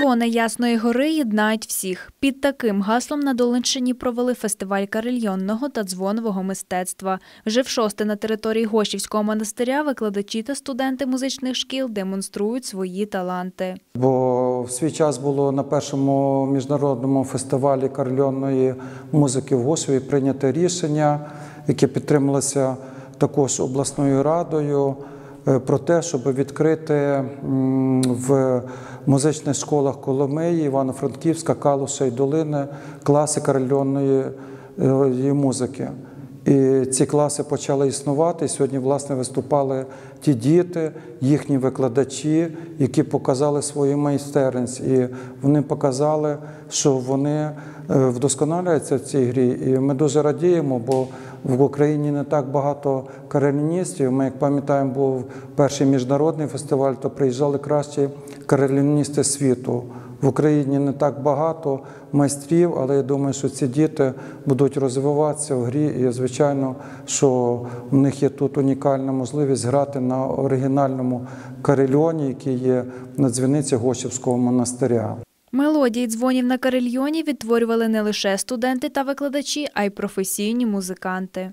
Дзвони Ясної Гори єднають всіх. Під таким гаслом на Долинщині провели фестиваль карельйонного та дзвонового мистецтва. Вже в-шосте на території Гощівського монастиря викладачі та студенти музичних шкіл демонструють свої таланти. Бо в свій час було на першому міжнародному фестивалі карельйонної музики в Гощеві прийнято рішення, яке підтрималося також обласною радою, про те, щоб відкрити в музичних школах Коломиї, Івано-Франківська, Калуша і Долини класи карельйонної музики. І ці класи почали існувати, і сьогодні, власне, виступали ті діти, їхні викладачі, які показали свою майстерність. І вони показали, що вони вдосконалюються в цій грі. І ми дуже радіємо, бо в Україні не так багато карельйоністів. Ми, як пам'ятаємо, був перший міжнародний фестиваль, то приїжджали кращі карельйоністи світу. В Україні не так багато майстрів, але я думаю, що ці діти будуть розвиватися в грі. І, звичайно, що в них є тут унікальна можливість грати на оригінальному карельйоні, який є на дзвіниці Гощівського монастиря. Мелодії дзвонів на карельйоні відтворювали не лише студенти та викладачі, а й професійні музиканти.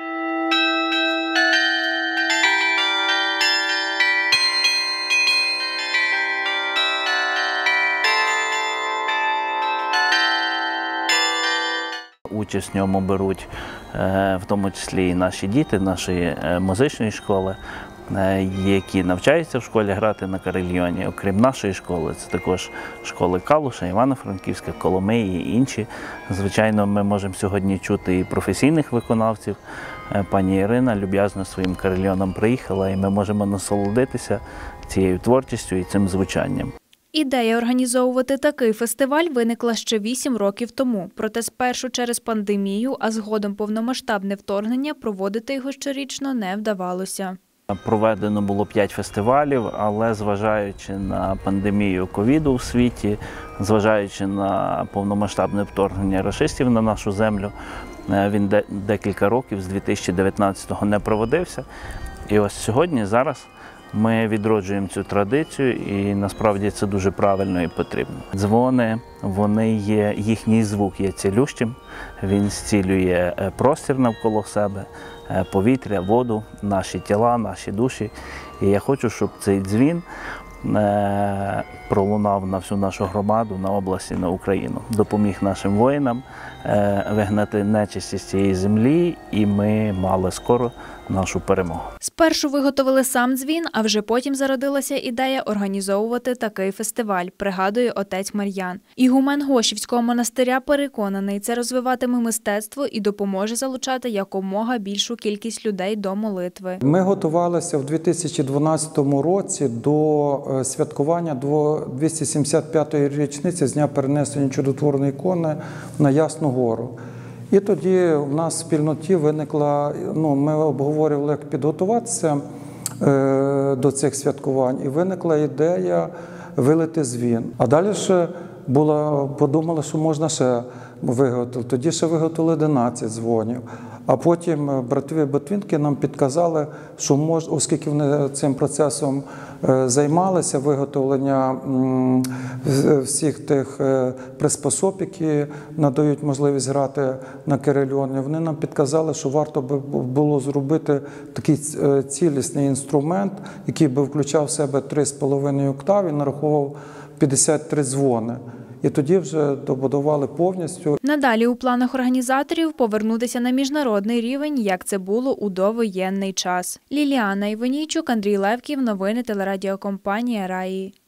Участь в ньому беруть в тому числі і наші діти нашої музичної школи, які навчаються в школі грати на карельйоні. Окрім нашої школи, це також школи Калуша, Івано-Франківська, Коломиї і інші. Звичайно, ми можемо сьогодні чути і професійних виконавців. Пані Ірина люб'язно своїм карельйоном приїхала, і ми можемо насолодитися цією творчістю і цим звучанням. Ідея організовувати такий фестиваль виникла ще 8 років тому. Проте спершу через пандемію, а згодом повномасштабне вторгнення проводити його щорічно не вдавалося. Проведено було 5 фестивалів, але зважаючи на пандемію ковіду в світі, зважаючи на повномасштабне вторгнення рашистів на нашу землю, він декілька років, з 2019-го, не проводився. І ось сьогодні, зараз, ми відроджуємо цю традицію, і насправді це дуже правильно і потрібно. Дзвони, вони є, їхній звук є цілющим, він зцілює простір навколо себе, повітря, воду, наші тіла, наші душі. І я хочу, щоб цей дзвін пролунав на всю нашу громаду, на область і на Україну. Допоміг нашим воїнам вигнати нечисть з цієї землі, і ми мали скоро нашу перемогу. Спершу виготовили сам дзвін, а вже потім зародилася ідея організовувати такий фестиваль, пригадує отець Мар'ян. Ігумен Гощівського монастиря переконаний, це розвиватиме мистецтво і допоможе залучати якомога більшу кількість людей до молитви. Ми готувалися в 2012 році до святкування 275-ї річниці з дня перенесення чудотворної ікони на Ясну Гору. І тоді в нас в спільноті виникла, ми обговорювали, як підготуватися до цих святкувань, і виникла ідея вилити дзвін. А далі ще подумали, що можна ще виготовити. Тоді ще виготовили 11 дзвонів. А потім брати Ботвінки нам підказали, що оскільки вони цим процесом займалися, виготовлення всіх тих приспособ, які надають можливість грати на карельйоні, вони нам підказали, що варто би було зробити такий цілісний інструмент, який би включав в себе 3,5 октави і нараховував 53 дзвони. І тоді вже добудували повністю. Надалі у планах організаторів повернутися на міжнародний рівень, як це було у довоєнний час. Ліліана Іванійчук, Андрій Левків. Новини телерадіокомпанія «Раї».